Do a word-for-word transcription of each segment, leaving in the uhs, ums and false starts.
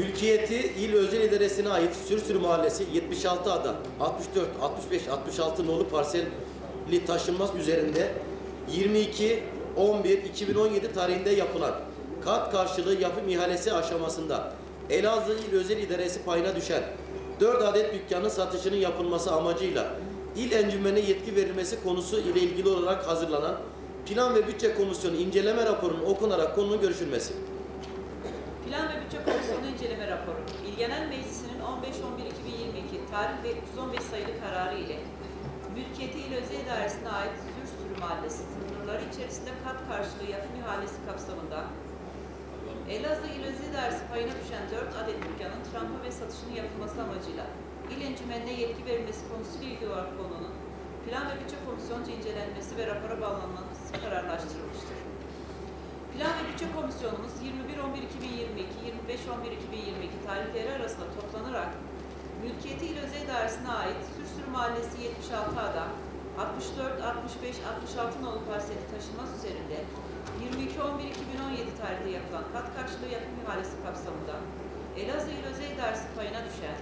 Mülkiyeti İl Özel İdaresi'ne ait Sürsür Mahallesi yetmiş altı ada altmış dört, altmış beş, altmış altı nolu parselli taşınmaz üzerinde yirmi iki on bir iki bin on yedi tarihinde yapılan kat karşılığı yapım ihalesi aşamasında Elazığ İl Özel İdaresi payına düşen dört adet dükkanın satışının yapılması amacıyla İl Encümeni'ne yetki verilmesi konusu ile ilgili olarak hazırlanan Plan ve Bütçe Komisyonu inceleme raporunun okunarak konunun görüşülmesi. Plan ve Bütçe Komisyonu inceleme raporu, İl Genel Meclisi'nin on beş on bir iki bin yirmi iki tarih ve üç yüz on beş sayılı kararı ile Mülkiyeti İl Özel İdaresi'ne ait Sürsür Mahallesi sınırları içerisinde kat karşılığı yapım ihalesi kapsamında Elazığ İl Özel İdaresi payına düşen dört adet dükkanın trampa ve satışının yapılması amacıyla İl Encümeni'ne yetki verilmesi konusuyla ilgili olarak konunun Plan ve Bütçe Komisyonunca incelenmesi ve rapora bağlanması kararlaştırılmıştır. Plan ve Bütçe Komisyonumuz yirmi bir on bir iki bin yirmi iki, yirmi beş on bir iki bin yirmi iki tarihleri arasında toplanarak Mülkiyeti İl Özel İdaresi'ne ait Sürsür Mahallesi yetmiş altı ada, altmış dört, altmış beş, altmış altı nolu parseli taşınmaz üzerinde yirmi iki on bir iki bin on yedi tarihinde yapılan kat karşılığı yapım ihalesi kapsamında Elazığ İl Özel İdaresi payına düşen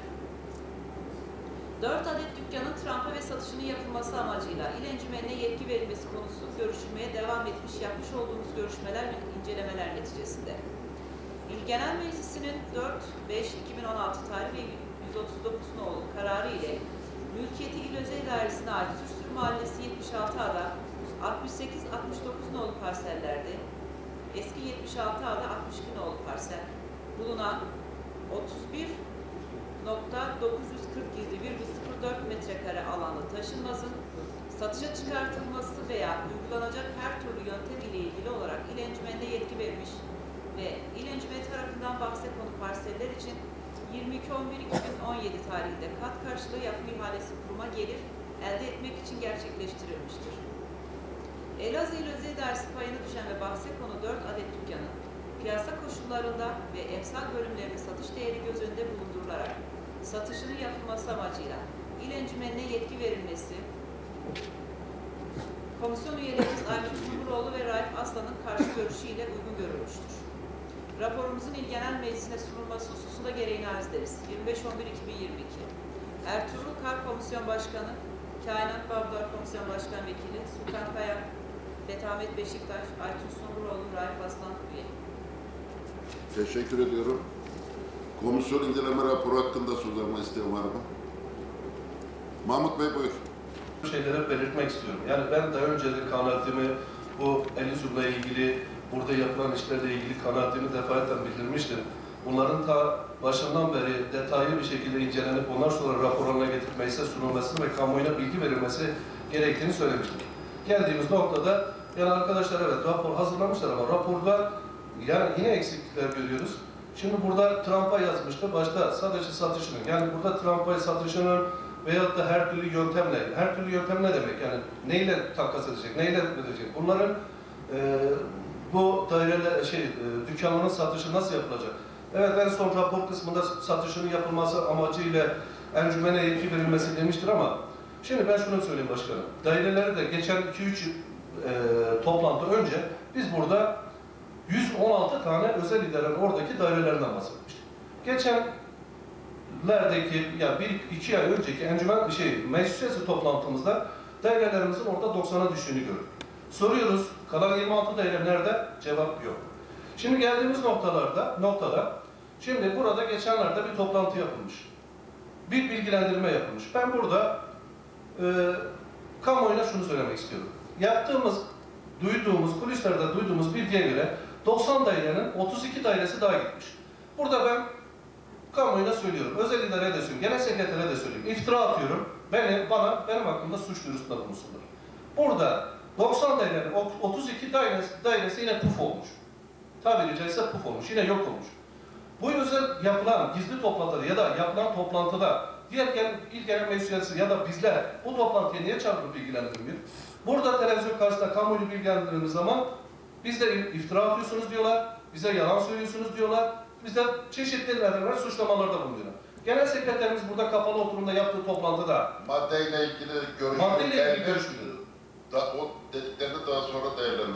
dört adet dükkanın trampa ve satışının yapılması amacıyla İl Encümeni'ne yetki verilmesi konusu görüşülmeye devam etmiş yapmış olduğumuz görüşmeler ve incelemeler neticesinde İl Genel Meclisi'nin dört beş iki bin on altı tarih ve yüz otuz dokuz nolu kararı ile Mülkiyeti İl Özel İdaresi'ne ait Sürsür Mahallesi yetmiş altı ada, altmış sekiz altmış dokuz nolu parsellerde, eski yetmiş altı ada altmış iki nolu parsel bulunan otuz bir nokta dokuz yüz kırk yedi virgül sıfır dört metrekare alanlı taşınmazın satışa çıkartılması veya uygulanacak her türlü yöntem ile ilgili olarak İl Encümeni'ne yetki vermiş ve İl Encümeni tarafından bahse konu parseller için yirmi iki on bir iki bin on yedi tarihinde kat karşılığı yapım ihalesi kuruma gelir elde etmek için gerçekleştirilmiştir. Elazığ İl Özel İdaresi payına düşen ve bahse konu dört adet dükkanın piyasa koşullarında ve emsal bölümlerinin satış değeri göz önünde bulundurularak satışının yapılması amacıyla İl Encümeni'ne yetki verilmesi, komisyon üyelerimiz Aytun Sumuroğlu ve Raif Aslan'ın karşı görüşüyle uygun görülmüştür. Raporumuzun İl Genel Meclisi'ne sunulması hususunda gereğini arz ederiz. yirmi beş on bir iki bin yirmi iki Ertuğrul Kar Komisyon Başkanı, Kainat Bağlar Komisyon Başkan Vekili, Sultan Kaya, Betamet Beşiktaş, Aytun Sumuroğlu, Raif Aslan üye. Teşekkür ediyorum. Komisyon inceleme raporu hakkında söz alma isteyen var mı? Mahmut Bey buyur. Şeyleri belirtmek istiyorum. Yani ben daha önce de kanaatimi bu Elazığ'la ilgili, burada yapılan işlerle ilgili kanaatimi defaten bildirmiştim. Bunların ta başından beri detaylı bir şekilde incelenip ondan sonra rapor haline getirilmesi, sunulması ve kamuoyuna bilgi verilmesi gerektiğini söylemiştim. Geldiğimiz noktada yani arkadaşlar evet rapor hazırlamışlar ama raporda yani yine eksiklikler görüyoruz. Şimdi burada trampa yazmıştı. Başta sadece satışının, yani burada trampa satışının veyahut da her türlü yöntemle, her türlü yöntem ne demek? Yani neyle takas edecek, neyle edecek? Bunların e, bu daireler, şey, e, dükkanların satışı nasıl yapılacak? Evet, en son rapor kısmında satışının yapılması amacıyla encümene yetki verilmesi demiştir ama şimdi ben şunu söyleyeyim başkanım. Daireleri de geçen iki üç e, toplantı önce biz burada yüz on altı tane özel idarenin oradaki dairelerinden bahsetmiştik. Geçenlerdeki, yani bir iki ay önceki encümen şey meclis üyesi toplantımızda dairelerimizin orada doksana düştüğünü gördük. Soruyoruz, kalan yirmi altı daire nerede? Cevap yok. Şimdi geldiğimiz noktalarda, noktada, şimdi burada geçenlerde bir toplantı yapılmış. Bir bilgilendirme yapılmış. Ben burada e, kamuoyuna şunu söylemek istiyorum. Yaptığımız, duyduğumuz, kulislerde duyduğumuz bilgiye göre doksan dairenin otuz iki dairesi daha gitmiş. Burada ben kamuoyuna söylüyorum, özel idareye de söylüyorum, genel sekretere de söylüyorum, iftira atıyorum, beni, bana, benim hakkımda suç duyurusunda bulunsunlar. Burada doksan dairenin otuz iki dairesi, dairesi yine puf olmuş. Tabiri caizse puf olmuş, yine yok olmuş. Bu özel yapılan gizli toplantıda ya da yapılan toplantıda diğer il genel meclis üyesi ya da bizler bu toplantıya niye çağırıp bilgilendirmiyor? Burada televizyon karşısında kamuoyu bilgilendirdiğimiz zaman bizde iftira atıyorsunuz diyorlar, bize yalan söylüyorsunuz diyorlar, bizde çeşitli nedenler suçlamalarda bulunuyorlar. Genel sekreterimiz burada kapalı oturumda yaptığı toplantıda maddeyle ilgili görüşmeler, maddeyle ilgili görüşmeler. Da, o dediklerini daha sonra değerlendirilecek.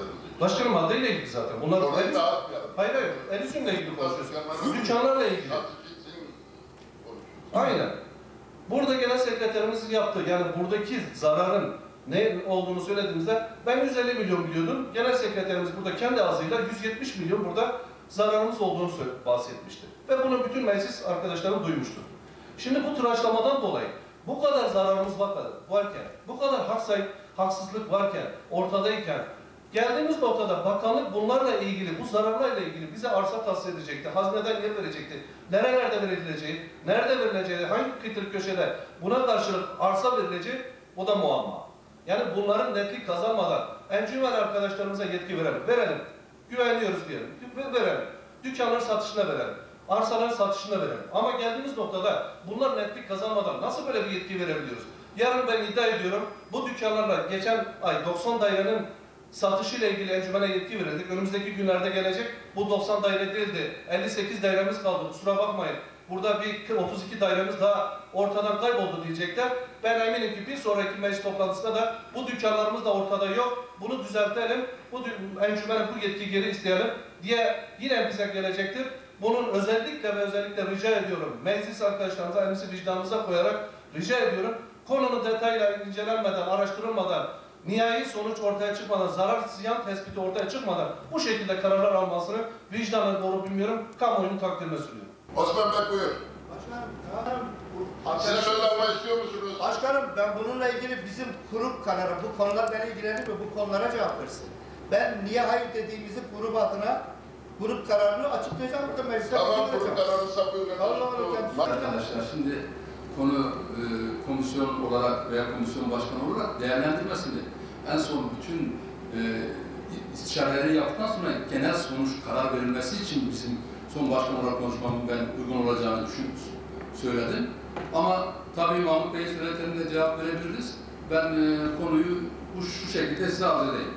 Başkanım maddeyle ilgili zaten. Bunlar Orayı Edison- dağıtmayalım. Hayır hayır. Edison'la ilgili konuşuyoruz. Dükkanlarla- Dükkanlarla ilgili. Satıcı için konuşuyoruz. Aynen. Burada genel sekreterimiz yaptı. Yani buradaki zararın ne olduğunu söylediğimizde ben yüz elli milyon biliyordum. Genel sekreterimiz burada kendi ağzıyla yüz yetmiş milyon burada zararımız olduğunu söyle- bahsetmişti. Ve bunu bütün meclis arkadaşlarım duymuştur. Şimdi bu tıraşlamadan dolayı bu kadar zararımız var- varken, bu kadar hak sayı, haksızlık varken, ortadayken geldiğimiz noktada bakanlık bunlarla ilgili, bu zararlarla ilgili bize arsa tahsis edecekti, hazineden yer verecekti, nerelerde verileceği, nerede verileceği, hangi kıytır köşede buna karşılık arsa verilecek, o da muamma. Yani bunların netlik kazanmadan encümen arkadaşlarımıza yetki verelim, verelim, güveniyoruz diyelim, verelim, dükkanların satışına verelim, arsaların satışına verelim. Ama geldiğimiz noktada bunlar netlik kazanmadan nasıl böyle bir yetki verebiliyoruz? Yarın ben iddia ediyorum, bu dükkanlarla geçen ay doksan dairenin satışıyla ilgili encümene yetki verildik. Önümüzdeki günlerde gelecek. Bu doksan daire değildi. elli sekiz dairemiz kaldı. Kusura bakmayın. Burada bir otuz iki dairemiz daha ortadan kayboldu diyecekler. Ben eminim ki bir sonraki meclis toplantısında da bu dükkanlarımız da ortada yok. Bunu düzeltelim. Bu encümene bu yetki geri isteyelim diye yine bize gelecektir. Bunun özellikle ve özellikle rica ediyorum. Meclis arkadaşlarımıza elimizi vicdanımıza koyarak rica ediyorum. Konunun detayla incelenmeden, araştırılmadan, nihai sonuç ortaya çıkmadan, zarar ziyan tespiti ortaya çıkmadan bu şekilde kararlar almasını vicdanla doğru bilmiyorum, kamuoyunun takdirine sunuyorum. Osman Bey buyur. Başkanım, başkanım, bu- Siz arkadaşlar- söz almak istiyor musunuz? Başkanım, ben bununla ilgili bizim grup kararı, bu konular beni ilgilenir ve bu konulara cevap versin. Ben niye hayır dediğimizi grup adına, grup kararını açıklayacağım burada mecliste. Tamam, bildireceğim. bunu kararı sapıyor. Allah Allah, Arkadaşlar şimdi konu e, komisyon olarak veya komisyon başkanı olarak değerlendirmesini en son bütün e, istişareleri yaptıktan sonra genel sonuç karar verilmesi için bizim son başkan olarak konuşmamın ben uygun olacağını düşünüp söyledim. Ama tabii Mahmut Bey'in söylediklerine cevap verebiliriz. Ben e, konuyu bu şu şekilde size arz edeyim.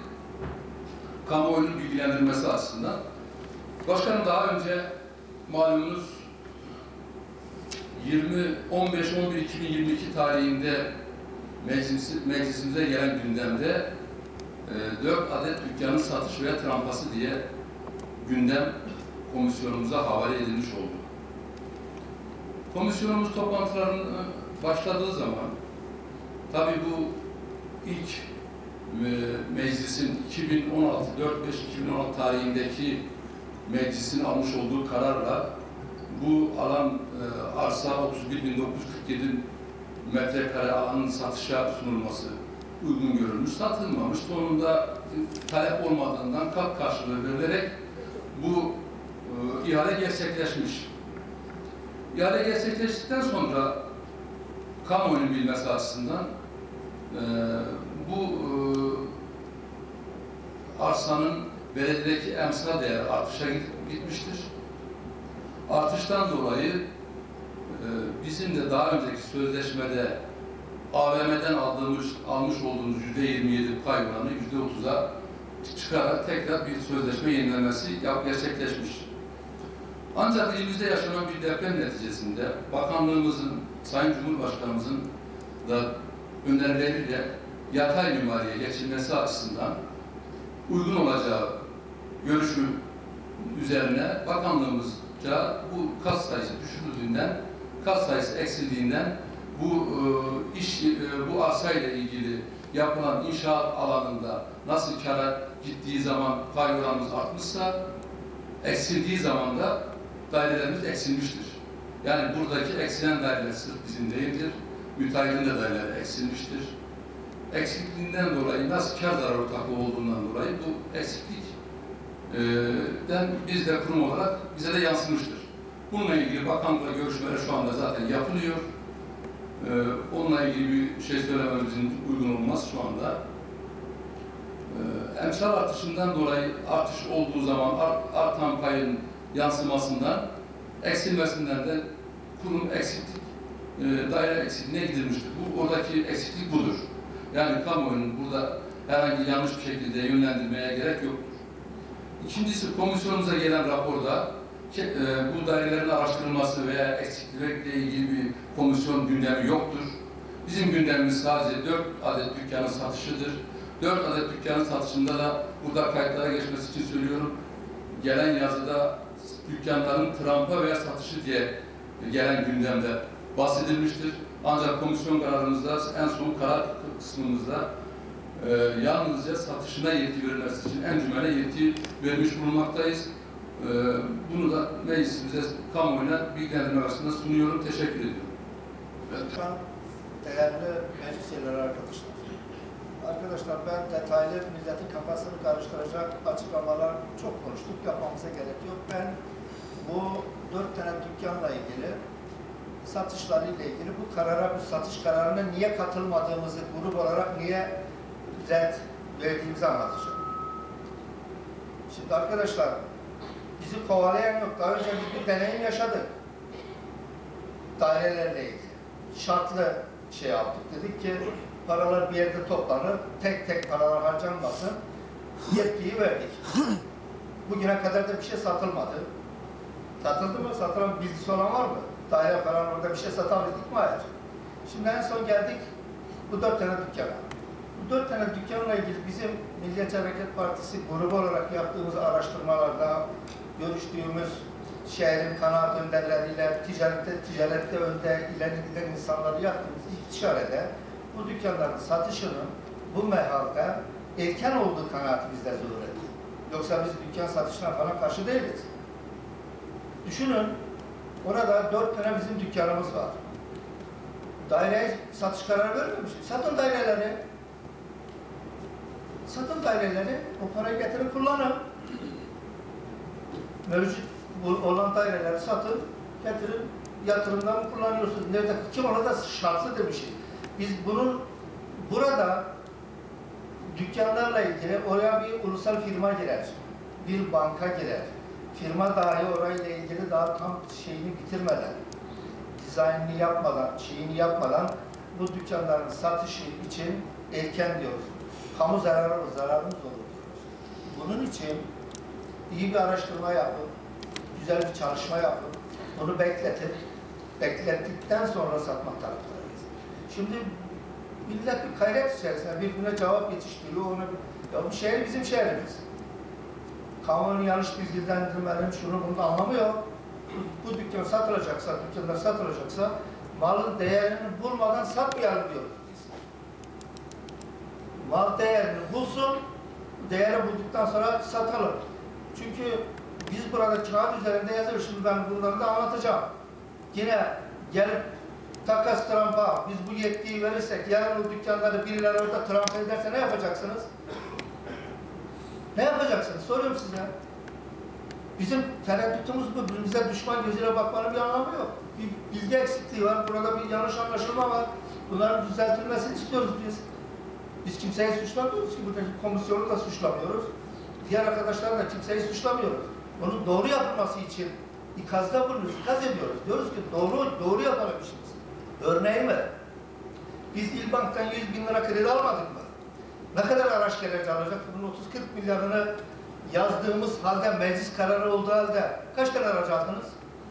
Kamuoyunun bilgilendirilmesi açısından. Başkanım daha önce malumunuz yirmi on beş on bir iki bin yirmi iki tarihinde meclis, meclisimize gelen gündemde e, dört adet dükkanın satış veya trampası diye gündem komisyonumuza havale edilmiş oldu. Komisyonumuz toplantılarına başladığı zaman tabii bu ilk e, meclisin iki bin on altı dört beş iki bin on altı tarihindeki meclisin almış olduğu kararla bu alan e, arsa otuz bir bin dokuz yüz kırk yedi metrekare alanın satışa sunulması uygun görülmüş, satılmamış. Sonunda talep olmadığından kat karşılığı verilerek bu e, ihale gerçekleşmiş. İhale gerçekleştikten sonra kamuoyunun bilmesi açısından e, bu e, arsanın belediyedeki emsal değeri artışa gitmiştir. Artıştan dolayı e, bizim de daha önceki sözleşmede A V M'den aldığımız, almış olduğumuz yüzde yirmi yedi pay oranı yüzde otuza çıkarak tekrar bir sözleşme yenilenmesi gerçekleşmiş. Ancak elimizde yaşanan bir deprem neticesinde bakanlığımızın, Sayın Cumhurbaşkanımızın da önerileriyle yatay mimariye geçilmesi açısından uygun olacağı görüşü üzerine bakanlığımızca bu kat sayısı düşürüldüğünden, kat sayısı eksildiğinden bu e, iş, e, bu arsayla ilgili yapılan inşaat alanında nasıl kâra gittiği zaman pay oranımız artmışsa, eksildiği zaman da dairelerimiz eksilmiştir. Yani buradaki eksilen daireler sırf bizim değildir, müteahhitin de daireleri eksilmiştir. Eksikliğinden dolayı nasıl kâr zarar ortaklığı olduğundan dolayı bu eksiklikten biz de kurum olarak bize de yansımıştır. Bununla ilgili bakanlıkla görüşmeler şu anda zaten yapılıyor. Ee, onunla ilgili bir şey söylememizin uygun olmaz şu anda. Ee, emsal artışından dolayı artış olduğu zaman art, artan payın yansımasından, eksilmesinden de kurum eksiklik, e, daire eksikliğine gidilmiştir. Bu oradaki eksiklik budur. Yani kamuoyunun burada herhangi yanlış bir şekilde yönlendirmeye gerek yoktur. İkincisi, komisyonumuza gelen raporda e, bu dairelerin araştırılması veya eksiklikle ilgili bir komisyon gündemi yoktur. Bizim gündemimiz sadece dört adet dükkanın satışıdır. dört adet dükkanın satışında da burada kayıtlara geçmesi için söylüyorum. Gelen yazıda dükkanların trampa veya satışı diye gelen gündemde bahsedilmiştir. Ancak komisyon kararımızda en son karar kısmımızda e, yalnızca satışına yetki verilmesi için encümene yetki vermiş bulunmaktayız. E, bunu da meclisimize kamuoyuna bilgilendirme arasında sunuyorum. Teşekkür ediyorum. Lütfen değerli meclis üyeleri arkadaşlar. Arkadaşlar ben detaylı milletin kafasını karıştıracak açıklamalar çok konuştuk. Yapmamıza gerek yok. Ben bu dört tane dükkanla ilgili satışlarıyla ilgili bu karara, bu satış kararına niye katılmadığımızı grup olarak niye red verdiğimizi anlatacağım. Şimdi arkadaşlar bizi kovalayan yok. Daha önce biz bir deneyim yaşadık. Dairelerle ilgili. Şartlı şey yaptık. Dedik ki paralar bir yerde toplanır. Tek tek paralar harcanmasın. Yetkiyi verdik. Bugüne kadar da bir şey satılmadı. Satıldı mı? Satılan bilgisi olan var mı? Daire falan orada bir şey satabildik mi? Hayır. Şimdi en son geldik bu dört tane dükkana. Bu dört tane dükkanla ilgili bizim Milliyetçi Hareket Partisi grubu olarak yaptığımız araştırmalarda görüştüğümüz şehrin kanaat önderleriyle, ticarette, ticarette önde ileri giden insanları yaptığımız istişarede bu dükkanların satışının bu mehalde erken olduğu kanaati bizde zuhur etti. Yoksa biz dükkan satışına falan karşı değiliz. Düşünün, orada dört tane bizim dükkanımız var. Daireye satış kararı vermemiştik. Satın daireleri. Satın daireleri, o parayı getirin kullanın. Mevcut olan daireleri satın, getirin, yatırımdan kullanıyorsunuz. Nerede? Kim ona da şartlı demişiz. Biz bunun burada dükkanlarla ilgili oraya bir ulusal firma girer. Bir banka girer. Firma dahi orayla ilgili daha tam şeyini bitirmeden, dizaynını yapmadan, şeyini yapmadan bu dükkanların satışı için erken diyoruz. Kamu zararı, zararımız olur diyoruz. Bunun için iyi bir araştırma yapın, güzel bir çalışma yapın, bunu bekletin, beklettikten sonra satmak taraftarıyız. Şimdi millet bir gayret içerisinde birbirine cevap yetiştiriyor, ona bir, ya bu şehir bizim şehrimiz. Kamuoyunu yanlış bilgilendirmenin şunu bunu da anlamıyor. Bu, bu dükkan satılacaksa, dükkanlar satılacaksa malın değerini bulmadan satmayalım diyoruz biz. Mal değerini bulsun, değeri bulduktan sonra satalım. Çünkü biz burada kağıt üzerinde yazıyoruz. Şimdi ben bunları da anlatacağım. Yine gelip takas trampa, biz bu yetkiyi verirsek, yarın o dükkanları birileri orada trampa ederse ne yapacaksınız? Ne yapacaksınız? Soruyorum size. Bizim tereddütümüz bu. Birbirimize düşman gözüyle bakmanın bir anlamı yok. Bir bilgi eksikliği var. Burada bir yanlış anlaşılma var. Bunların düzeltilmesini istiyoruz biz. Biz kimseyi suçlamıyoruz ki. Buradaki komisyonu da suçlamıyoruz. Diğer arkadaşlar da kimseyi suçlamıyoruz. Onun doğru yapılması için ikazda bulunuyoruz. İkaz ediyoruz. Diyoruz ki doğru doğru yapalım işimizi. Örneği mi? Biz İlbank'tan yüz bin lira kredi almadık mı? Ne kadar araç gereci alacak? Bunun otuz kırk milyarını yazdığımız halde, meclis kararı olduğu halde kaç tane araç aldınız?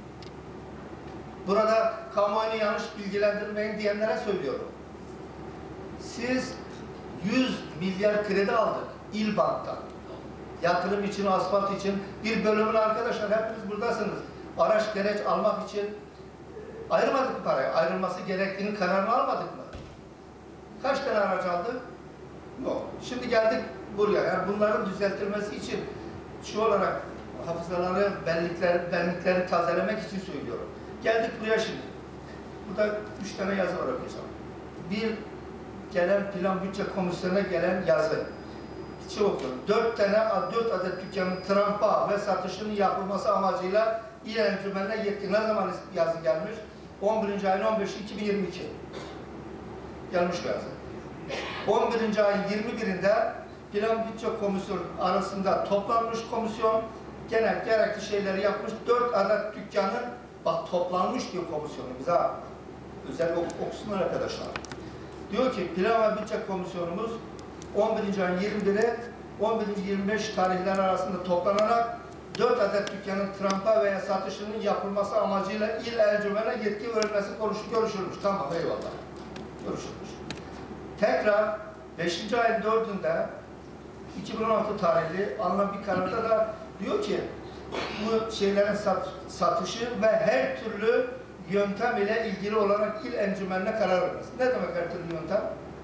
Burada kamuoyunu yanlış bilgilendirmeyin diyenlere söylüyorum. Siz yüz milyar kredi aldık İlbank'tan. Yatırım için, asfalt için bir bölümünü arkadaşlar hepiniz buradasınız. Araç gereç almak için ayırmadık parayı. Ayrılması gerektiğini kararını almadık mı? Kaç tane araç aldık? Yok. Şimdi geldik buraya. Yani bunların düzeltilmesi için şu olarak hafızaları, benlikleri, benlikleri tazelemek için söylüyorum. Geldik buraya şimdi. Burada üç tane yazı var okuyacağım. Bir, gelen plan bütçe komisyonuna gelen yazı. Şey okuyorum. Dört tane, dört adet dükkanın trampa ve satışının yapılması amacıyla İl Encümeni'ne yetki. Ne zaman yazı gelmiş? on birinci ayın on beşi iki bin yirmi iki. Gelmiş bu yazı. on birinci ayın yirmi birinde Plan Bütçe Komisyonu arasında toplanmış komisyon, genel gerekli şeyleri yapmış. Dört adet dükkanın, bak toplanmış diyor komisyonumuz ha. Özel okusunlar arkadaşlar. Diyor ki Plan ve Bütçe Komisyonumuz on birinci ayın yirmi biri on birinci yirmi beş tarihler arasında toplanarak dört adet dükkanın trampa veya satışının yapılması amacıyla il encümene yetki verilmesi konuşup görüşülmüş. Tamam, eyvallah. Görüşülmüş. Tekrar beşinci ayın dördünde iki bin on altı tarihli alınan bir kararda da diyor ki bu şeylerin sat, satışı ve her türlü yöntem ile ilgili olarak il encümenine karar vermesi. Ne demek her türlü yöntem?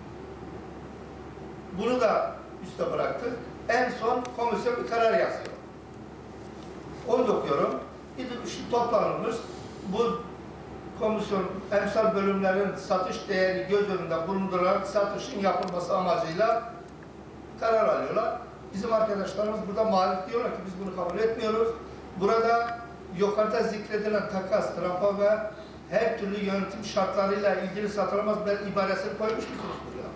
Bunu da üste bıraktık. En son komisyon bir karar yazıyor. Onu da okuyorum. Bir de şu toplanılmış. Bu komisyon emsal bölümlerin satış değeri göz önünde bulundurarak satışın yapılması amacıyla karar alıyorlar. Bizim arkadaşlarımız burada muhalif diyorlar ki biz bunu kabul etmiyoruz. Burada yukarıda zikredilen takas, trampa ve her türlü yönetim şartlarıyla ilgili satılamaz bir ibaresini koymuş musunuz buraya?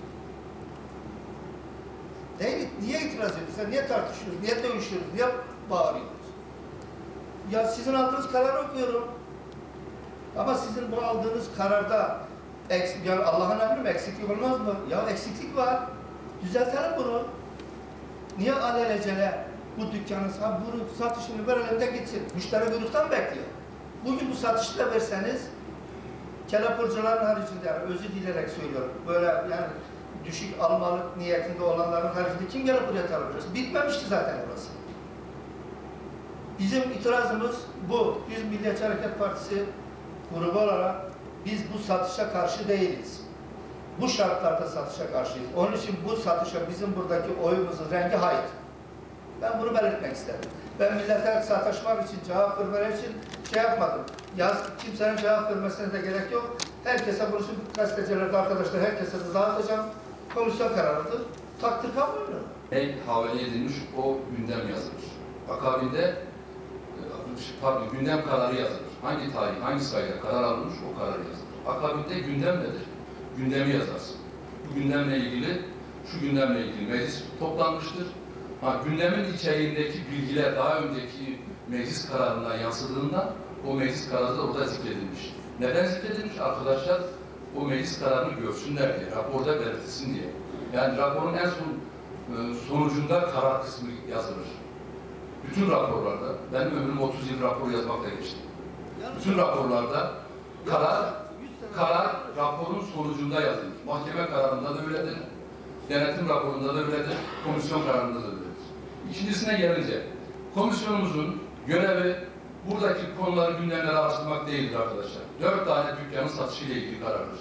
Değil, niye itiraz ediyorsunuz? Niye tartışıyoruz? Niye dövüşüyoruz? Niye bağırıyoruz? Ya sizin aldığınız kararı okuyorum. Ama sizin bu aldığınız kararda yani Allah'ın emri mi? Eksiklik olmaz mı? Ya eksiklik var. Düzeltelim bunu. Niye alelacele bu dükkanın bunu satışını verelim de gitsin? Müşteri buyruktan bekliyor. Bugün bu satışı da verseniz kelepurcuların haricinde yani özür dileyerek söylüyorum. Böyle yani düşük almalık niyetinde olanların haricinde kim gelip buraya talep edecek? Bitmemişti zaten burası. Bizim itirazımız bu. Biz Milliyetçi Hareket Partisi grubu olarak biz bu satışa karşı değiliz. Bu şartlarda satışa karşıyız. Onun için bu satışa bizim buradaki oyumuzun rengi hayır. Ben bunu belirtmek istedim. Ben millete sataşmak için, cevap vermeleri için şey yapmadım. Yaz, kimsenin cevap vermesine de gerek yok. Herkese bunu şimdi gazetecilerde arkadaşlar herkese de dağıtacağım. Komisyon kararıdır. Takdir kabul ediyor. Ne havale edilmiş o gündem yazılır. Akabinde pardon, gündem kararı yazılır. Hangi tarih, hangi sayıda karar alınmış o karar yazılır. Akabinde gündem nedir? Gündemi yazarsın. Bu gündemle ilgili, şu gündemle ilgili meclis toplanmıştır. Ha, gündemin içeriğindeki bilgiler daha önceki meclis kararına yansıdığında o meclis kararı da orada zikredilmiş. Neden zikredilmiş? Arkadaşlar o meclis kararını görsünler diye, raporda belirtilsin diye. Yani raporun en son sonucunda karar kısmı yazılır. Bütün raporlarda, benim ömrüm otuz yıl rapor yazmakla geçti. Bütün raporlarda karar, karar raporun sonucunda yazılır. Mahkeme kararında da öyledir. Denetim raporunda da öyledir. Komisyon kararında da öyledir. İkincisine gelince, komisyonumuzun görevi buradaki konuları, gündemleri araştırmak değildir arkadaşlar. Dört tane dükkanın satışıyla ilgili karardır.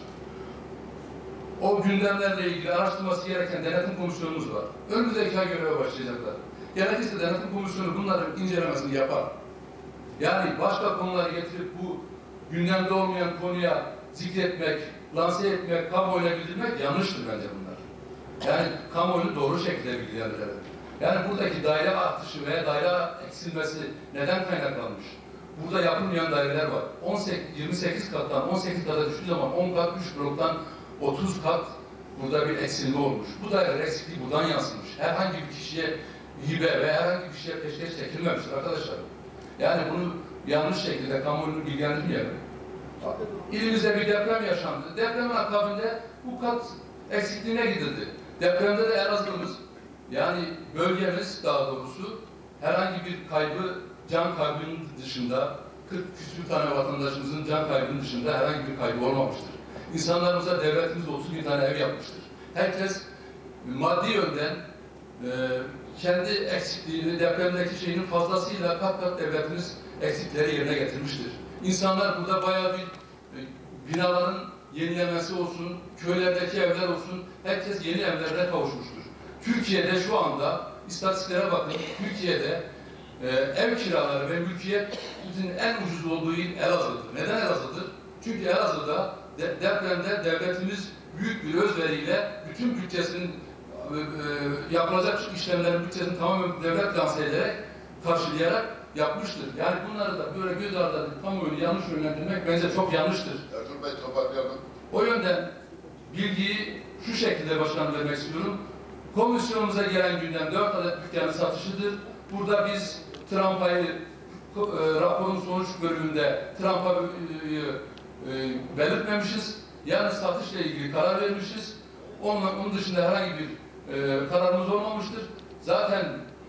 O gündemlerle ilgili araştırması gereken denetim komisyonumuz var. Önümüzdeki ay göreve başlayacaklar. Gerekirse denetim komisyonu bunların incelemesini yapar. Yani başka konuları getirip bu gündemde olmayan konuya zikretmek, lanse etmek, kamuoyuna bildirmek yanlıştır bence bunlar. Yani kamuoyunu doğru şekilde bilgilendirelim. Yani buradaki daire artışı veya daire eksilmesi neden kaynaklanmış? Burada yapılmayan daireler var. on sekiz, yirmi sekiz kattan on sekiz kata düştüğü zaman on kat, üç bloktan otuz kat burada bir eksilme olmuş. Bu daire eksikliği buradan yansımış. Herhangi bir kişiye hibe ve herhangi bir kişiye peşkeş çekilmemiştir arkadaşlar. Yani bunu yanlış şekilde kamuoyunu bilgilendirmeyelim. İlimizde bir deprem yaşandı. Depremin akabinde bu kat eksikliğine gidildi. Depremde de Elazığ'ımız, yani bölgemiz daha doğrusu herhangi bir kaybı, can kaybının dışında, kırk küsur tane vatandaşımızın can kaybının dışında herhangi bir kaybı olmamıştır. İnsanlarımıza devletimiz otuz bin tane ev yapmıştır. Herkes maddi yönden e, kendi eksikliğini, depremdeki şeyinin fazlasıyla kat kat devletimiz eksikleri yerine getirmiştir. İnsanlar burada bayağı bir e, binaların yenilemesi olsun, köylerdeki evler olsun, herkes yeni evlerine kavuşmuştur. Türkiye'de şu anda, istatistiklere bakın, Türkiye'de e, ev kiraları ve mülkiyetin en ucuz olduğu il Elazığ'dır. Neden Elazığ'dır? Çünkü Elazığ'da de, depremde devletimiz büyük bir özveriyle bütün bütçesinin e, e, yapılacak işlemlerin bütçesini tamamen devlet lanse ederek, karşılayarak yapmıştır. Yani bunları da böyle göz ardı edip kamuoyunu yanlış yönlendirmek bence çok yanlıştır. Ertuğrul Bey toparlayalım. O yönden bilgiyi şu şekilde başkan vermek istiyorum. Komisyonumuza gelen gündem dört adet dükkanın satışıdır. Burada biz Trampa'yı e, raporun sonuç bölümünde Trampa'yı e, belirtmemişiz. Yani satışla ilgili karar vermişiz. Onun, onun dışında herhangi bir e, kararımız olmamıştır. Zaten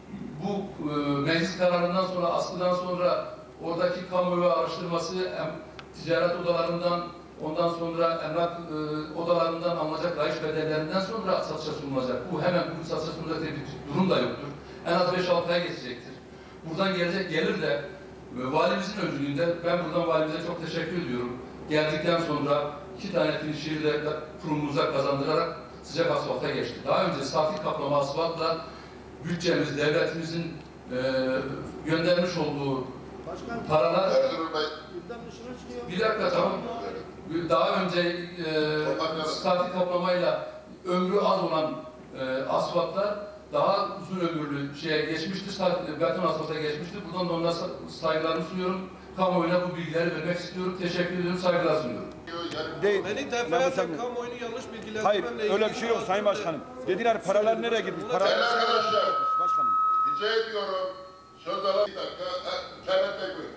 bu e, meclis kararından sonra, askıdan sonra oradaki kamuoyu araştırması, hem ticaret odalarından ondan sonra emlak e, odalarından alınacak rayiç bedellerinden sonra satışa sunulacak. Bu hemen bugün satışa sunulacak diye bir durum da yoktur. En az beş altı ay geçecektir. Buradan gelecek gelir de e, valimizin öncülüğünde, ben buradan valimize çok teşekkür ediyorum. Geldikten sonra iki tane finişleri de kurumumuza kazandırarak sıcak asfalta geçti. Daha önce statik kaplama asfaltla bütçemiz, devletimizin e, göndermiş olduğu Başkan, paralar... Ertuğrul Bey, gündem dışına çıkıyor. Bir dakika tamam. Daha önce e, statik kaplamayla ömrü az olan e, asfaltlar daha uzun ömürlü şeye geçmiştir, statik- beton asfalta geçmiştir. Buradan da onlara saygılarımı sunuyorum. Kamuoyuna bu bilgileri vermek istiyorum. Teşekkür ediyorum, saygılar sunuyorum. Değil. Beni Lafı defaten sakın. kamuoyunu yanlış bilgilendirmemle Hayır, ilgili... öyle bir şey yok Sayın Başkanım. Dediler paralar nereye gitti? Paralar Değerli arkadaşlar, Başkanım. rica ediyorum. Söz alan bir dakika. Ferhat Bey buyurun.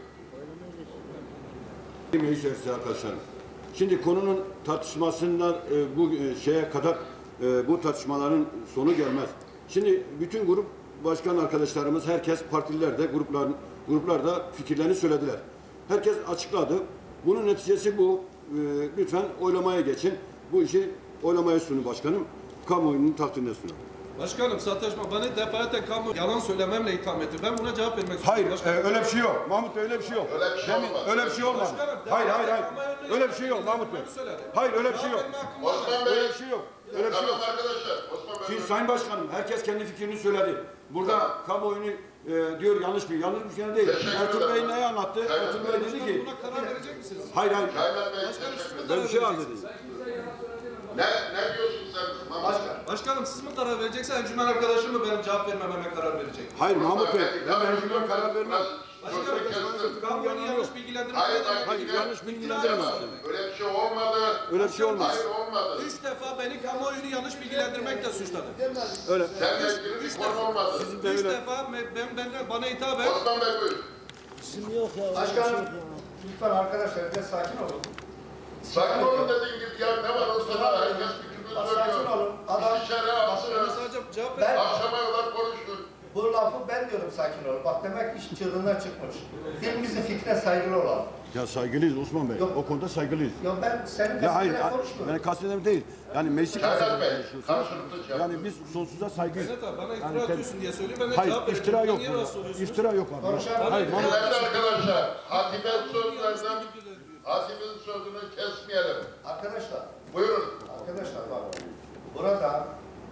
Meclis üyesi arkadaşlarım. Şimdi konunun tartışmasından e, bu e, şeye kadar e, bu tartışmaların sonu gelmez. Şimdi bütün grup başkan arkadaşlarımız, herkes partililer de gruplar gruplarda fikirlerini söylediler. Herkes açıkladı. Bunun neticesi bu. E, lütfen oylamaya geçin. Bu işi oylamaya sunun başkanım. Kamuoyunun takdirine sunun. Başkanım sataşma bana defaten kamu yalan söylememle itham etti. Ben buna cevap vermek istiyorum. Hayır, Başkanım. e, öyle bir şey yok. Mahmut Bey öyle bir şey yok. Öyle bir şey Demin- olmaz. öyle bir şey olmaz. Başkanım, Hayır, hayır, hayır. ama önüne Öyle bir şey yok Mahmut Bey. söyledi. Hayır, öyle bir şey yok. Cevap verme hakkım var. Osman Bey. Öyle bir şey yok. Öyle bir şey Tamam yok. arkadaşlar. Osman Bey. Şimdi buyurun. Sayın Başkanım, herkes kendi fikrini söyledi. Burada kamuoyunu e, diyor yanlış bir, yanlış bir şey değil. Teşekkür Ertuğrul Bey ederim. neyi anlattı? Sayın Ertuğrul Bey dedi Başkanım, ki, buna karar verecek misiniz? hayır hayır, Sayın Bey, Başkanım, teşekkür ederim. ben bir şey arz edeyim. Ne, ne diyorsun sen? Başkan. Başkanım siz mi karar vereceksen encümen arkadaşım mı benim cevap vermememe karar verecek? Hayır Mahmut Bey, ben mecburen karar vermem. Başkanım kamuoyunu yanlış bilgilendirmek Hayır, ne demek? Hayır, yanlış bilgilendirme. Öyle bir şey olmadı. Öyle bir şey olmaz. Hayır olmadı. Üç defa beni kamuoyunu yanlış bilgilendirmekle suçladı. Öyle. Seninle ilgili bir konu olmadı. Sizin de Üç öyle. defa me- ben, ben, bana hitap et. Osman Bey buyurun. Başkanım, lütfen arkadaşlar biraz sakin olun. Sakin olun dediğin gibi ya ne var ortada? Herkes fikrini Bak, sakin söylüyor. olun. Adam- İşi içeri Ben alsın. sadece cevap Ben- ver. Akşama kadar konuştun. Bu lafı ben diyorum sakin olun. Bak demek ki iş çığırından çıkmış. Birimizin fikrine saygılı olalım. Ya saygılıyız Osman Bey. Yok. O konuda saygılıyız. Ya ben senin Ya hayır, gazeteyle konuşmuyorum. ben kastetlerim değil. Yani meclisi Ferhat kastetlerim Bey, konuşuyorsunuz. karşılıklı cevap. Yani biz sonsuza saygıyız. Senet abi bana iftira Yani atıyorsun diye söylüyor. Ben de hayır, cevap vereceğim. iftira Buna yok niye burada. rahatsız oluyorsunuz? İftira yok abi. Konuşalım. Hayır, Mahmut Kıymetli arkadaşlar, Hatice'nin sözlerinden Hatice'nin sözünü kesmeyelim. Arkadaşlar, Buyurun. arkadaşlar bak. Burada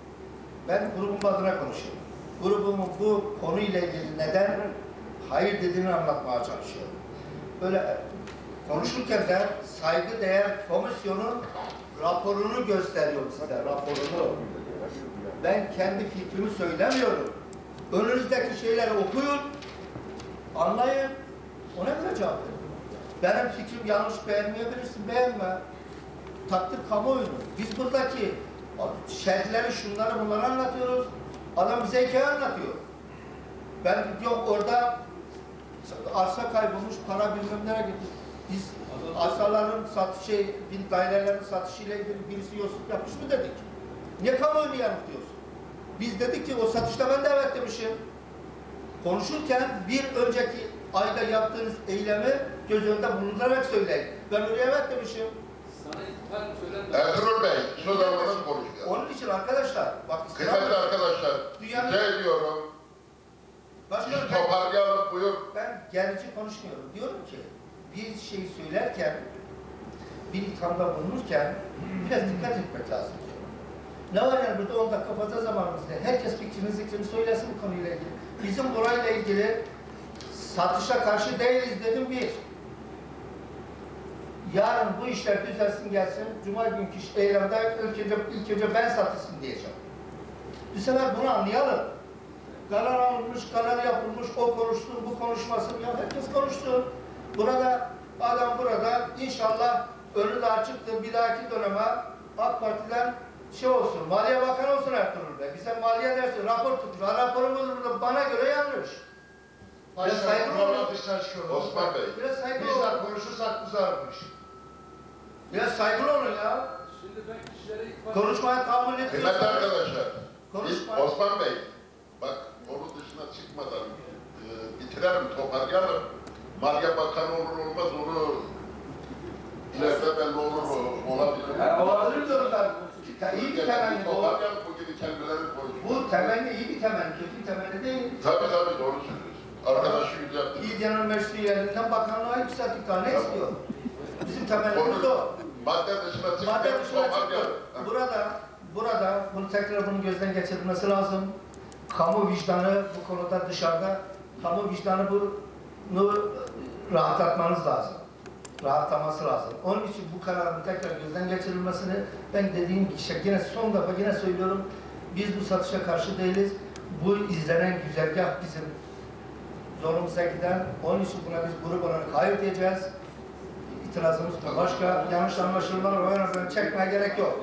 ben grubum adına konuşuyorum. Grubumun bu konuyla ilgili neden hayır dediğini anlatmaya çalışıyorum. Böyle konuşurken de saygıdeğer komisyonun raporunu gösteriyorum size, raporunu. Ben kendi fikrimi söylemiyorum. Önünüzdeki şeyleri okuyun, anlayın, ona göre cevap verin. Benim fikrim yanlış, beğenmeyebilirsin, beğenme. Takdir kamuoyunu. Biz buradaki şerhleri, şunları bunları anlatıyoruz. Adam bize hikaye anlatıyor. Ben yok orada arsa kaybolmuş, para bilmem nereye gitti. Biz arsaların satış, şey, dairelerin satışıyla ilgili birisi yolsuzluk yapmış mı dedik. Niye kamuoyunu yanıltıyorsun? Biz dedik ki o satışta ben de evet demişim. Konuşurken bir önceki ayda yaptığınız eylemi göz önünde bulundurarak söyleyin. Ben oraya evet demişim. Ertuğrul Bey, söz almanız konuşuyor. Onun için arkadaşlar, bak Kıymetli arkadaşlar, Dünyanın- rica ediyorum. Başkanım, Siz toparlayalım, buyur. ben gerici konuşmuyorum. Diyorum ki bir şey söylerken, bir ithamda bulunurken biraz dikkat etmek lazım diyorum. Ne var yani burada on dakika fazla zamanımız ne? Herkes fikrini zikrini söylesin bu konuyla ilgili. Bizim burayla ilgili satışa karşı değiliz dedim bir. Yarın bu işler düzelsin gelsin, Cuma günkü iş- eylemde ilk önce, ilk önce ben satılsın diyeceğim. Bu sefer bunu anlayalım. Karar alınmış, karar yapılmış, o konuşsun, bu konuşmasın, ya herkes konuşsun. Burada, adam burada inşallah önü de açıktır, bir dahaki döneme AK Parti'den şey olsun, Maliye Bakanı olsun Ertuğrul Bey. Bize maliye dersi, rapor tutur. Raporumuz da bana göre yanlış. Biraz saygılı olun. Osman Bey. Biraz saygılı olun. konuşursak uzarmış. Biraz saygılı olun ya. Konuşmaya tahammül Kıymetli ediyorsanız. arkadaşlar, biz Konuşma. Osman Bey, bak onun dışına çıkmadan e, bitirelim, toparlayalım. Maliye Bakanı olur olmaz onu ileride belli olur gelen temenni bir bu. toparlayalım bu gibi kelimeleri konuşuyoruz. Bu temenni iyi bir temenni, kötü bir temenni değil. Tabii tabii doğru söylüyorsun. Arkadaşı yüceltti. İl Genel Meclisi üyelerinden bakanlığa yükselttik, daha ne Tamam. istiyor? Bizim temennimiz o. Madde dışına çıkıp Madde dışına çıktı. toparlayalım. Burada, burada bunu tekrar bunun gözden geçirilmesi lazım. Kamu vicdanı bu konuda dışarıda, kamu vicdanı bunu rahatlatmanız lazım. Rahatlaması lazım. Onun için bu kararın tekrar gözden geçirilmesini ben dediğim gibi yine son defa yine söylüyorum. Biz bu satışa karşı değiliz. Bu izlenen güzergah bizim zorumuza giden. Onun için buna biz grup olarak hayır diyeceğiz. İtirazımız bu. Başka yanlış anlaşılmalar o yönden çekmeye gerek yok.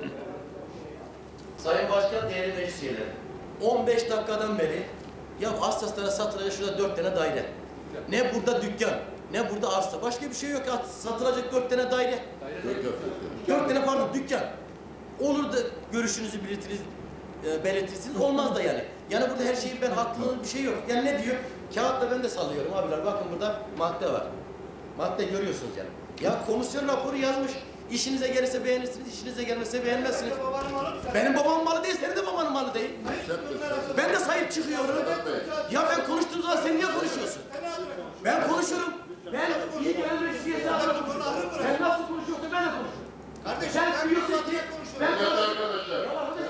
Sayın Başkan, değerli meclis üyeleri. on beş dakikadan beri ya Assas'lara satılacak şurada dört tane daire. Ne burada dükkan, ne burada arsa. Başka bir şey yok. Satılacak dört tane daire. Yok yok. Dört tane pardon dükkan. Olur da görüşünüzü belirtiriz, e, belirtirsiniz. Olmaz da yani. Yani burada her şeyin ben haklılığım bir şey yok. Yani ne diyor? Kağıtla ben de sallıyorum abiler. Bakın burada madde var. Madde görüyorsunuz yani. Ya komisyon raporu yazmış. İşinize gelirse beğenirsiniz, işinize gelmezse beğenmezsiniz. Benim babamın malı değil, senin de babanın malı değil. Ben de sahip çıkıyorum. Ya ben konuştuğum zaman sen niye konuşuyorsun? Ben konuşurum. Ben iyi gelen meclisiyesi alırım. Ben nasıl konuşuyorsun ben de konuşurum. Sen diyorsun ki ben Evet arkadaşlar.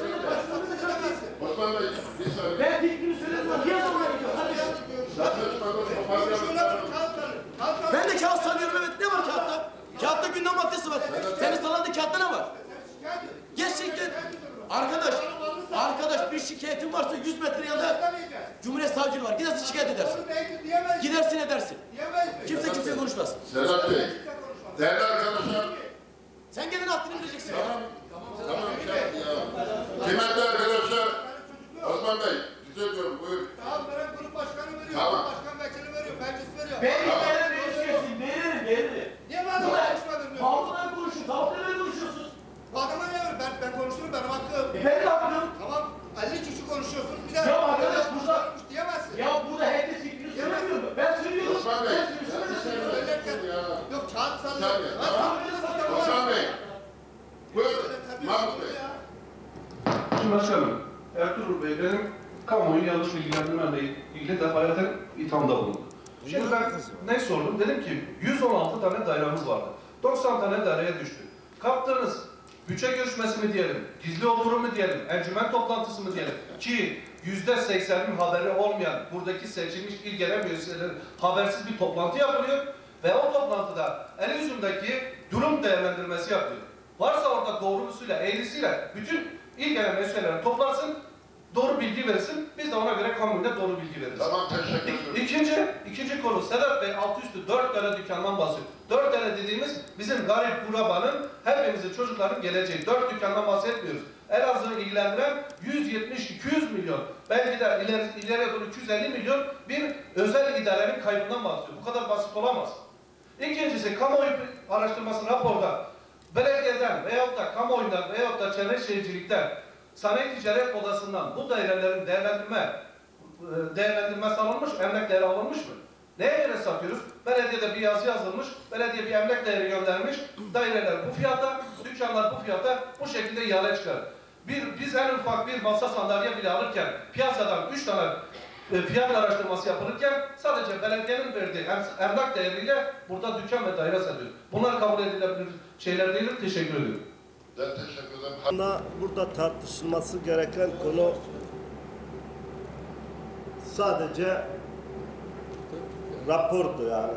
Osman Bey bir saniye. ben fikrimi söyledim. Niye zoruna gidiyor kardeşim? Tartışmadan toparlayalım. Ben de kağıt sanıyorum, evet. Ne var kağıtta? Kağıtta gündem maddesi var. Senin salandığı kağıtta ne var? Gerçekten. Arkadaş, arkadaş bir şikayetin varsa yüz metre yanında Cumhuriyet Savcılığı var. Gidersin şikayet edersin. Gidersin edersin. Kimse kimseye konuşmaz. Sedat Bey. Değerli arkadaşlar. Sen kendine haddini bileceksin. Tamam. Tamam şey ya. Kıymetli arkadaşlar. Osman Bey. Rica ediyorum buyur. Tamam ben grup başkanı veriyorum. Tamam. Başkan vekili veriyor. Meclis veriyor. Ben bir meclis üyesiyim. Veririm, veririm. Niye bana konuşmadın? Halkla konuşuyorsun, halkla ne konuşuyorsunuz? Adama ne ver? Ben, ben konuşurum benim hakkım. E ben de haklıyım. Tamam. elli kişi konuşuyorsun. Bir de Ya arkadaş burada, diyemezsin. ya burada herkes fikrini söylemiyor mu? Ben söylüyorum. Osman Bey. Sen söylüyorsun, ben söylüyorum. Söylerken yok kağıt Bir sallıyor. saniye. Ben Tamam. sallıyor. Osman Bey. Buyur. Mahmut Bey. Şimdi başkanım, Ertuğrul Bey benim kamuoyu yanlış bilgilendirmemle ilgili de hayata ithamda bulundu. Şimdi ben ne sordum? Dedim ki yüz on altı tane dairemiz vardı. doksan tane daireye düştü. Kaptığınız bütçe görüşmesi mi diyelim, gizli oturum mu diyelim, encümen toplantısı mı diyelim ki yüzde seksenin haberi olmayan buradaki seçilmiş il genel meclislerin habersiz bir toplantı yapılıyor ve o toplantıda el yüzündeki durum değerlendirmesi yapılıyor. Varsa orada doğrusuyla, eğrisiyle bütün il genel meclislerini toplarsın, doğru bilgi verirsin, biz de ona göre kamuoyuna doğru bilgi veririz. Tamam teşekkür ederim. İkinci, ikinci konu Sedat Bey altı üstü dört tane dükkandan bahsediyor. Dört tane dediğimiz bizim garip kurabanın, hepimizin çocukların geleceği. Dört dükkandan bahsetmiyoruz. Elazığ'ı ilgilendiren yüz yetmiş iki yüz milyon, belki de ileri, ileriye doğru iki yüz elli milyon bir özel idarenin kaybından bahsediyor. Bu kadar basit olamaz. İkincisi kamuoyu araştırması raporda belediyeden veyahut da kamuoyundan veyahut da çevre şehircilikten Sanayi Ticaret Odası'ndan bu dairelerin değerlendirme değerlendirmesi alınmış, emlak değeri alınmış mı? Neye göre satıyoruz? Belediyede bir yazı yazılmış, belediye bir emlak değeri göndermiş, daireler bu fiyata, dükkanlar bu fiyata, bu şekilde ihale çıkar. Bir, biz en ufak bir masa sandalye bile alırken, piyasadan üç tane e, fiyat araştırması yapılırken, sadece belediyenin verdiği em, emlak değeriyle burada dükkan ve daire satıyoruz. Bunlar kabul edilebilir şeyler değildir. Teşekkür ediyorum. Ben teşekkür ederim. Aslında burada tartışılması gereken konu sadece rapordu yani.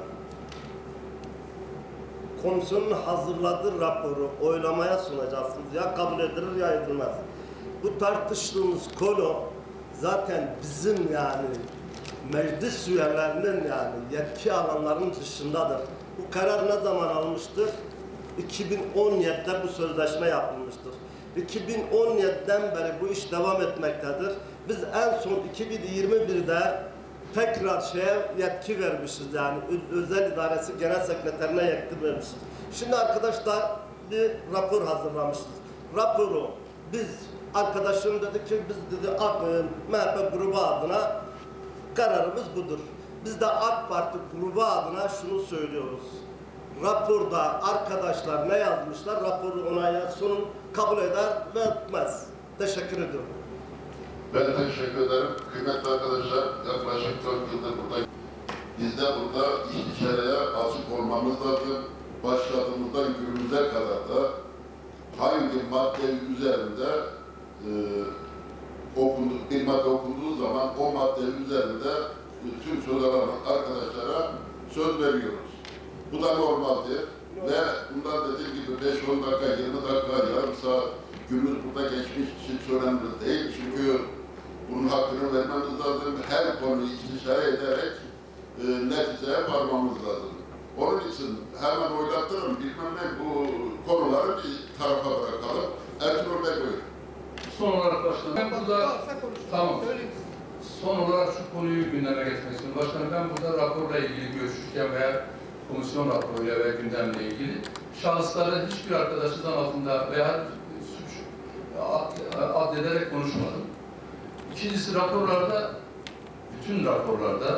Komisyonun hazırladığı raporu oylamaya sunacaksınız. Ya kabul edilir ya edilmez. Bu tartıştığımız konu zaten bizim yani meclis üyelerinin yani yetki alanlarının dışındadır. Bu karar ne zaman almıştır? iki bin on yedi'de bu sözleşme yapılmıştır. iki bin on yedi'den beri bu iş devam etmektedir. Biz en son iki bin yirmi bir'de tekrar şeye yetki vermişiz yani özel idaresi genel sekreterine yetki vermişiz. Şimdi arkadaşlar bir rapor hazırlamışız. Raporu biz arkadaşım dedi ki biz dedi M H P grubu adına kararımız budur. Biz de AK Parti grubu adına şunu söylüyoruz. raporda arkadaşlar ne yazmışlar, raporu onaylar, sunum kabul eder ve etmez. Teşekkür ediyorum. Ben teşekkür ederim. Kıymetli arkadaşlar, yaklaşık dört yıldır buradayım. Biz de burada istişareye açık olmamız lazım. Başladığımızdan günümüze kadar da hangi madde üzerinde e, okundu, bir madde okunduğu zaman o madde üzerinde tüm söz alan arkadaşlara söz veriyoruz. Bu da normaldir. Ve bundan dediğim gibi beş on dakika, yirmi dakika, yarım saat günümüz burada geçmiş hiç önemli değil. Çünkü bunun hakkını vermemiz lazım. Her konuyu istişare ederek e, neticeye varmamız lazım. Onun için hemen oylattırın, bilmem ne, bu konuları bir tarafa bırakalım. Ertuğrul Bey buyurun. Son olarak başkanım, ben burada, Sen konuş. tamam. Söyleyeyim. Son olarak şu konuyu gündeme getirmek istiyorum. Başkanım, ben burada raporla ilgili görüşürken veya komisyon raporuyla ve gündemle ilgili şahısları hiçbir arkadaşı zan altında veya suç addederek konuşmadım. İkincisi, raporlarda, bütün raporlarda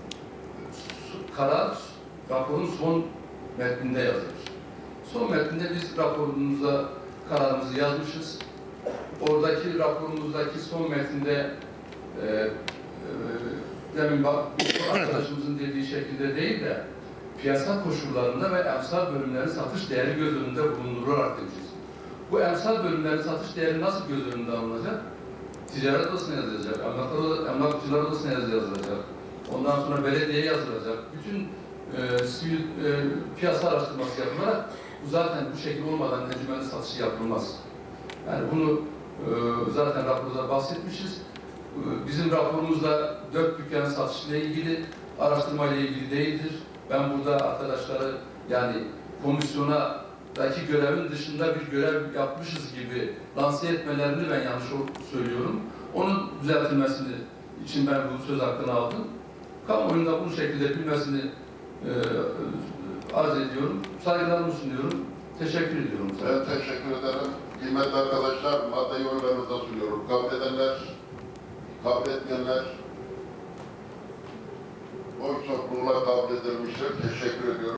karar raporun son metninde yazılır. Son metninde biz raporumuza kararımızı yazmışız. Oradaki raporumuzdaki son metninde e, e, demin bak arkadaşımızın dediği şekilde değil de piyasa koşullarında ve emsal bölümlerin satış değeri göz önünde bulundurularak demişiz. Bu emsal bölümlerin satış değeri nasıl göz önünde alınacak? Ticaret odasına yazılacak, emlaklar, emlakçılar odasına yazılacak, ondan sonra belediyeye yazılacak. Bütün e, sivil e, piyasa araştırması yapılarak bu zaten bu şekilde olmadan encümenli satışı yapılmaz. Yani bunu e, zaten raporda bahsetmişiz. E, bizim raporumuzda dört dükkanın satışıyla ilgili, araştırmayla ilgili değildir. Ben burada arkadaşları yani komisyonadaki görevin dışında bir görev yapmışız gibi lanse etmelerini ben yanlış söylüyorum. Onun düzeltilmesini için ben bu söz hakkını aldım. Kamuoyunda bu şekilde bilmesini e, arz ediyorum. Saygılarımı sunuyorum. Teşekkür ediyorum. Ben teşekkür ederim. Kıymetli arkadaşlar, maddeyi oylarınıza sunuyorum. Kabul edenler, kabul etmeyenler oy çokluğuyla kabul edilmiştir. Teşekkür ediyorum.